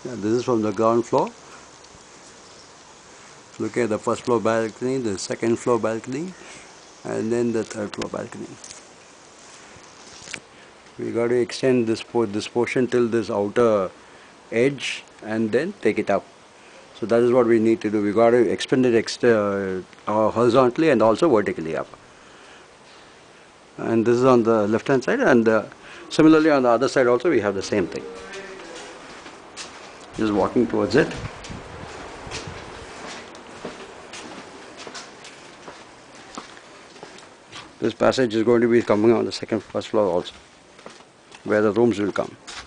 Yeah, this is from the ground floor. Look at the first floor balcony, the second floor balcony, and then the third floor balcony. We got to extend this portion till this outer edge and then take it up. So that is what we need to do. We got to expand it horizontally and also vertically up. And this is on the left hand side, and similarly on the other side also we have the same thing. Just walking towards it. This passage is going to be coming on the first floor also, where the rooms will come.